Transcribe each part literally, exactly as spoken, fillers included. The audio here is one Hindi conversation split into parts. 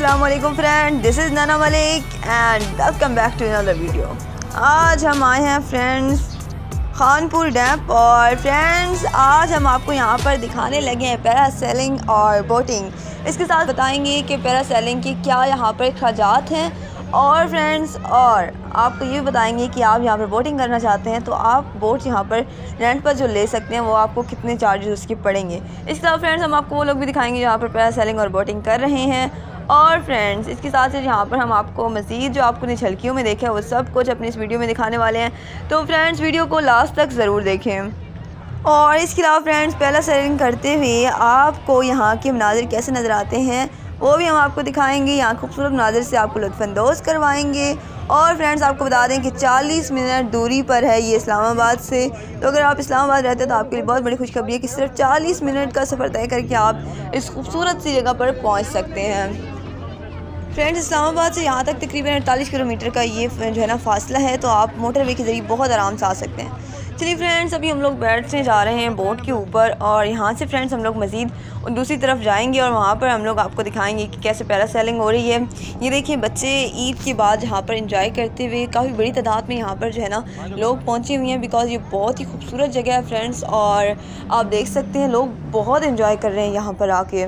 अस्सलामुअलैकुम friend, this is Nana Malik and welcome back to another video. आज हम आए हैं फ्रेंड्स खानपुर डैम और फ्रेंड्स आज हम आपको यहाँ पर दिखाने लगे हैं पैरासेलिंग और बोटिंग। इसके साथ बताएंगे कि पैरासेलिंग के क्या यहाँ पर अखराजात हैं और फ्रेंड्स और आपको ये भी बताएंगे कि आप यहाँ पर बोटिंग करना चाहते हैं तो आप बोट यहाँ पर रेंट पर जो ले सकते हैं वो आपको कितने चार्जेस उसके पड़ेंगे। इसके साथ फ्रेंड्स हम आपको वो लोग भी दिखाएंगे जहाँ पर पैरासेलिंग और बोटिंग कर रहे हैं। और फ्रेंड्स इसके साथ साथ यहाँ पर हम आपको मज़ीद जो आपको ने झलकियों में देखा है वो सब कुछ अपनी इस वीडियो में दिखाने वाले हैं, तो फ्रेंड्स वीडियो को लास्ट तक ज़रूर देखें। और इसके अलावा फ्रेंड्स पैरासेलिंग करते हुए आपको यहाँ के मनाज़िर कैसे नज़र आते हैं वो भी हम आपको दिखाएंगे, यहाँ खूबसूरत मनाज़िर से आपको लुत्फ़अंदोज़ करवाएंगे। और फ्रेंड्स आपको बता दें कि चालीस मिनट दूरी पर है ये इस्लामाबाद से, तो अगर आप इस्लामाबाद रहते हैं तो आपके लिए बहुत बड़ी खुशखबरी है कि सिर्फ चालीस मिनट का सफ़र तय करके आप इस खूबसूरत सी जगह पर पहुँच सकते हैं। फ्रेंड्स इस्लामाबाद से यहाँ तक तकरीबन अड़तालीस किलोमीटर का ये जो है ना फासला है, तो आप मोटरवे के ज़रिए बहुत आराम से आ सकते हैं। चलिए फ्रेंड्स अभी हम लोग बैठने जा रहे हैं बोट के ऊपर और यहाँ से फ्रेंड्स हम लोग मज़ीद दूसरी तरफ जाएंगे और वहाँ पर हम लोग आपको दिखाएंगे कि कैसे पैरासेलिंग हो रही है। ये देखिए बच्चे ईद के बाद यहाँ पर एंजॉय करते हुए काफ़ी बड़ी तादाद में यहाँ पर जो है ना लोग पहुँचे हुए हैं, बिकॉज़ ये बहुत ही खूबसूरत जगह है फ्रेंड्स। और आप देख सकते हैं लोग बहुत एंजॉय कर रहे हैं यहाँ पर आके।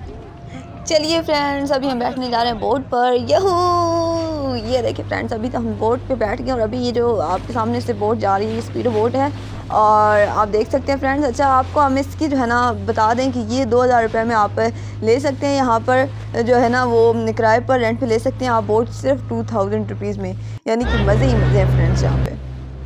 चलिए फ्रेंड्स अभी हम बैठने जा रहे हैं बोट पर। यहू ये देखिए फ्रेंड्स अभी तो हम बोट पे बैठ गए और अभी ये जो आपके सामने से बोट जा रही है स्पीडो बोट है और आप देख सकते हैं फ्रेंड्स। अच्छा आपको हम इसकी जो है ना बता दें कि ये दो हज़ार रुपये में आप ले सकते हैं, यहाँ पर जो है ना वो किराए पर रेंट पे ले सकते हैं आप बोट सिर्फ टू थाउजेंड रुपीज़ में, यानी कि मज़े ही मज़े हैं फ्रेंड्स यहाँ पे।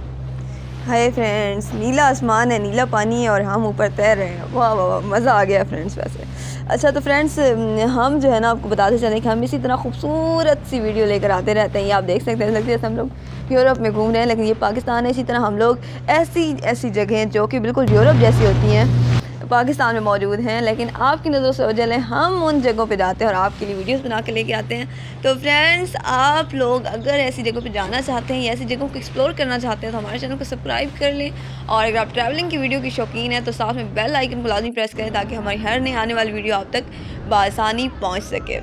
हाय फ्रेंड्स नीला आसमान है, नीला पानी है और हम ऊपर तैर रहे हैं। वाह वाह वाह मज़ा आ गया फ्रेंड्स वैसे। अच्छा तो फ्रेंड्स हम जो है ना आपको बताते चलें कि हम इसी तरह खूबसूरत सी वीडियो लेकर आते रहते हैं। ये आप देख सकते हैं लगता है हम लोग यूरोप में घूम रहे हैं, लेकिन ये पाकिस्तान है। इसी तरह हम लोग ऐसी ऐसी जगहें जो कि बिल्कुल यूरोप जैसी होती हैं पाकिस्तान में मौजूद हैं, लेकिन आपकी नज़रों से ओझल है। हम उन जगहों पे जाते हैं और आपके लिए वीडियोस बना के लेके आते हैं। तो फ्रेंड्स आप लोग अगर ऐसी जगहों पे जाना चाहते हैं या ऐसी जगहों को एक्सप्लोर करना चाहते हैं तो हमारे चैनल को सब्सक्राइब कर लें। और अगर आप ट्रैवलिंग की वीडियो की शौकीन हैं तो साथ में बेल आइकन को लाजमी प्रेस करें ताकि हमारी हर नई आने वाली वीडियो आप तक बआसानी पहुँच सके।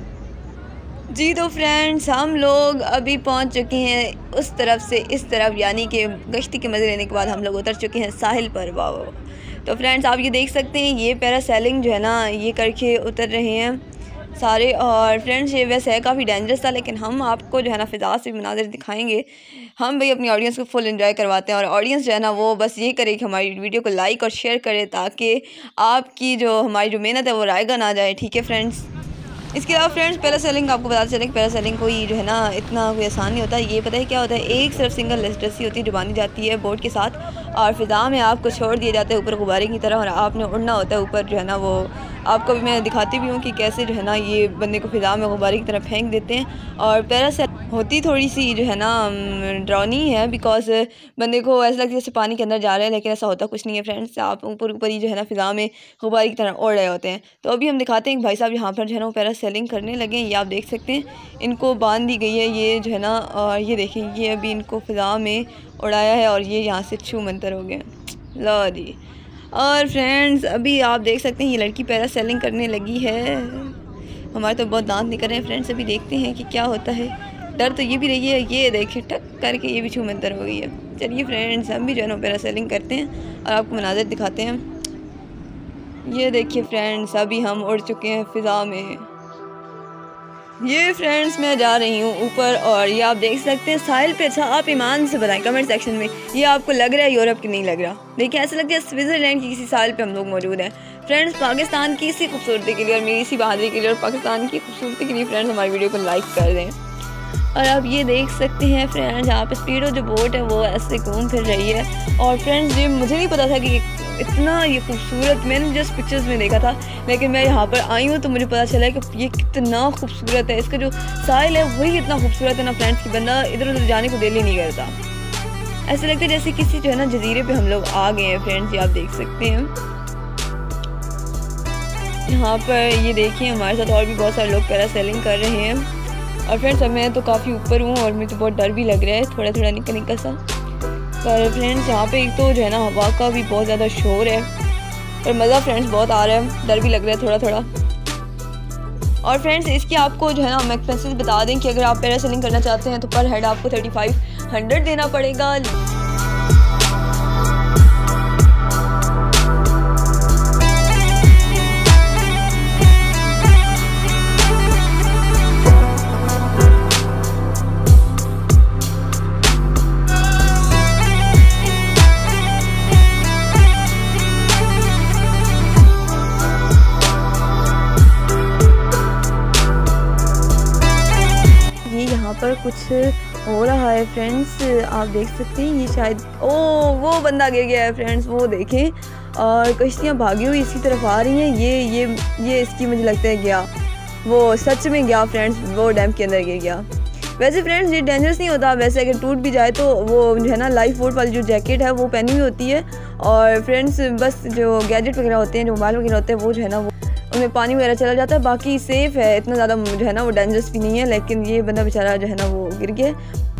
जी तो फ्रेंड्स हम लोग अभी पहुंच चुके हैं उस तरफ से इस तरफ, यानी कि गश्ती के मज़े लेने के बाद हम लोग उतर चुके हैं साहिल पर। वाह वाह। तो फ्रेंड्स आप ये देख सकते हैं ये पैरासेलिंग जो है ना ये करके उतर रहे हैं सारे। और फ्रेंड्स ये वैसे है काफ़ी डेंजरस था, लेकिन हम आपको जो है ना फ़िज़ा से मनाज़िर दिखाएंगे। हम भाई अपनी ऑडियंस को फुल एंजॉय करवाते हैं और ऑडियंस जो है ना वो बस ये करे कि हमारी वीडियो को लाइक और शेयर करे ताकि आपकी जो हमारी जो मेहनत है वो रायगा ना जाए। ठीक है फ्रेंड्स। इसके अलावा फ्रेंड्स पैरासेलिंग आपको बताते चलें कि पैरासेलिंग कोई जो है ना इतना कोई आसान नहीं होता। ये पता है क्या होता है, एक सिर्फ सिंगल रस्सी होती है जो बांधी जाती है बोट के साथ और फ़िज़ा में आपको छोड़ दिया जाता है ऊपर गुब्बारे की तरह और आपने उड़ना होता है ऊपर जो है ना। वो आपको भी मैं दिखाती भी हूँ कि कैसे जो है ना ये बंदे को फ़िज़ा में गुब्बारे की तरह फेंक देते हैं। और पैरासेलिंग होती थोड़ी सी जो है ना डरावनी है, बिकॉज बंदे को ऐसा लगता है जैसे पानी के अंदर जा रहे हैं, लेकिन ऐसा होता कुछ नहीं है फ्रेंड्स। आप ऊपर ऊपर ही जो है ना फ़िज़ा में गुब्बारे की तरह उड़ रहे होते हैं। तो अभी हम दिखाते हैं कि भाई साहब यहाँ पर जो है ना वो पैरासेलिंग करने लगे हैं। ये आप देख सकते हैं इनको बांध दी गई है ये जो है ना, और ये देखें ये अभी इनको फ़िज़ा में उड़ाया है और ये यहाँ से छू मंतर हो गए। लो जी। और फ्रेंड्स अभी आप देख सकते हैं ये लड़की पैरासेलिंग करने लगी है। हमारे तो बहुत दांत निकल रहे हैं फ्रेंड्स। अभी देखते हैं कि क्या होता है। डर तो ये भी रही है, ये देखें टक करके ये भी छू मंतर हो गई है। चलिए फ्रेंड्स हम भी जो है ना पैरासेलिंग करते हैं और आपको मनाज़िर दिखाते हैं। ये देखिए फ्रेंड्स अभी हम उड़ चुके हैं फ़िज़ा में। ये फ्रेंड्स मैं जा रही हूँ ऊपर और ये आप देख सकते हैं साहिल पे। अच्छा आप ईमान से बताएं कमेंट सेक्शन में ये आपको लग रहा है यूरोप की नहीं लग रहा। देखिए ऐसा लगता है स्विट्ज़रलैंड की किसी साहिल पे हम लोग मौजूद हैं फ्रेंड्स। पाकिस्तान की इसी खूबसूरती के लिए और मेरी इसी बहादुरी के लिए और पाकिस्तान की खूबसूरती के लिए फ्रेंड्स हमारी वीडियो को लाइक कर दें। और आप ये देख सकते हैं फ्रेंड्स यहाँ पे स्पीडो जो बोट है वो ऐसे घूम फिर रही है। और फ्रेंड्स ये मुझे नहीं पता था कि इतना ये खूबसूरत, मैंने जस्ट पिक्चर्स में देखा था, लेकिन मैं यहाँ पर आई हूँ तो मुझे पता चला कि ये कितना खूबसूरत है। इसका जो साहिल है वही इतना खूबसूरत है ना फ्रेंड्स कि बंदा इधर उधर जाने को दिल ही नहीं करता। ऐसा लगता है जैसे किसी जो है ना जजीरे पे हम लोग आ गए हैं फ्रेंड्स। ये आप देख सकते हैं यहाँ पर। ये देखिए हमारे साथ और भी बहुत सारे लोग पैरासेलिंग कर रहे हैं। और फ्रेंड्स मैं तो काफ़ी ऊपर हूँ और मुझे तो बहुत डर भी लग रहा है थोड़ा थोड़ा निक्का निक्का सा। पर फ्रेंड्स यहाँ पे एक तो जो है ना हवा का भी बहुत ज़्यादा शोर है पर मज़ा फ्रेंड्स बहुत आ रहा है, डर भी लग रहा है थोड़ा थोड़ा। और फ्रेंड्स इसकी आपको जो है ना हम एक्सपेंसेस बता दें कि अगर आप पैरासेलिंग करना चाहते हैं तो पर हेड आपको थर्टी फाइव हंड्रेड देना पड़ेगा। यहाँ पर कुछ हो रहा है फ्रेंड्स, आप देख सकते हैं। ये शायद ओ वो बंदा गिर गया है फ्रेंड्स, वो देखें। और कश्तियाँ भागी हुई इसकी तरफ आ रही हैं। ये ये ये इसकी मुझे लगता है गया, वो सच में गया फ्रेंड्स, वो डैम के अंदर गिर गया। वैसे फ्रेंड्स ये डेंजरस नहीं होता, वैसे अगर टूट भी जाए तो वो जो है ना लाइफ बोट वाली जो जैकेट है वो पहनी हुई होती है। और फ्रेंड्स बस जो गैजेट वगैरह होते हैं, जो मोबाइल वगैरह होते हैं, वो जो है ना वो उनमें पानी वगैरह चला जाता है। बाकी सेफ़ है, इतना ज़्यादा जो है ना वो डेंजरस भी नहीं है। लेकिन ये बंदा बेचारा जो है ना वो गिर गया।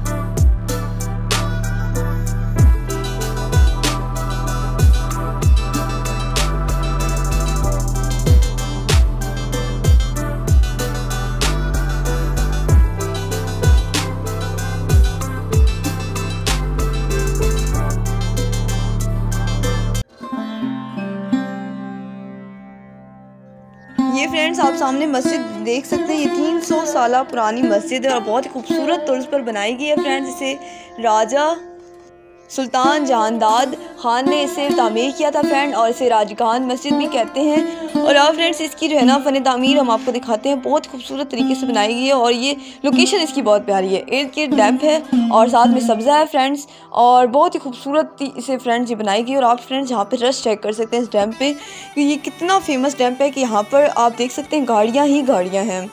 ये फ्रेंड्स आप सामने मस्जिद देख सकते हैं। ये तीन सौ साल पुरानी मस्जिद है और बहुत ही खूबसूरत तर्ज पर बनाई गई है फ्रेंड्स। इसे राजा सुल्तान जहानदाद खान ने इसे तामीर किया था फ्रेंड, और इसे राजगान मस्जिद भी कहते हैं। और अब फ्रेंड्स इसकी जो है ना फ़न तामीर हम आपको दिखाते हैं, बहुत खूबसूरत तरीके से बनाई गई है। और ये लोकेशन इसकी बहुत प्यारी है, इर्द गिर्द डैम्प है और साथ में सब्ज़ा है फ्रेंड्स, और बहुत ही खूबसूरत से फ्रेंड्स ये बनाई गई। और आप फ्रेंड्स यहाँ पर रश चेक कर सकते हैं इस डैम्प पे कि ये कितना फेमस डैम्प है कि यहाँ पर आप देख सकते हैं गाड़ियाँ ही गाड़ियाँ हैं।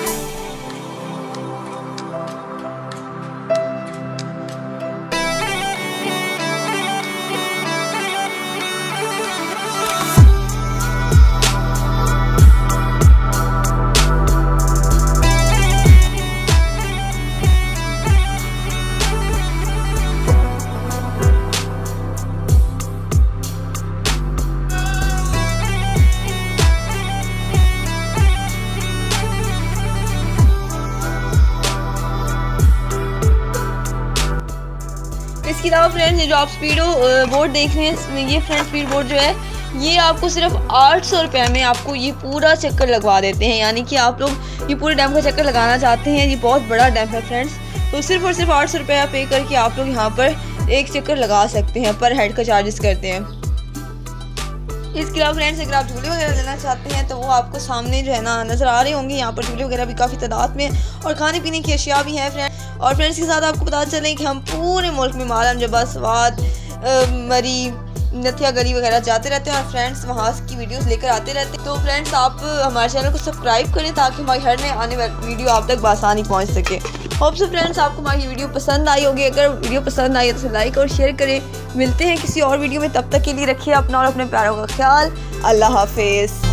इसके अलावा फ्रेंड्स ये जो आप स्पीडो बोर्ड देख रहे हैं, ये फ्रेंड्स स्पीड बोर्ड जो है ये आपको सिर्फ आठ सौ रुपये में आपको ये पूरा चक्कर लगवा देते हैं। यानी कि आप लोग ये पूरे डैम का चक्कर लगाना चाहते हैं, ये बहुत बड़ा डैम है फ्रेंड्स, तो सिर्फ और सिर्फ आठ सौ रुपया पे करके आप लोग यहाँ पर एक चक्कर लगा सकते हैं, पर हेड का चार्जेस करते हैं। इसके अलावा फ्रेंड्स अगर आप झूले वगैरह लेना चाहते हैं तो वो आपको सामने जो है ना नज़र आ रहे होंगे। यहाँ पर झूले वगैरह भी काफ़ी तादाद में और खाने पीने की अशिया भी हैं फ्रेंड। और फ्रेंड्स के साथ आपको पता चले कि हम पूरे मुल्क में मालम जबा स्वाद मरी नथिया गली वगैरह जाते रहते हैं और फ्रेंड्स वहाँ की वीडियोस लेकर आते रहते हैं। तो फ्रेंड्स आप हमारे चैनल को सब्सक्राइब करें ताकि हमारी हर नए आने वाली वीडियो आप तक बआसानी पहुँच सके। होप सो फ्रेंड्स आपको हमारी वीडियो पसंद आई होगी। अगर वीडियो पसंद आई है तो लाइक और शेयर करें। मिलते हैं किसी और वीडियो में, तब तक के लिए रखिए अपना और अपने प्यारों का ख्याल। अल्लाह हाफिज़।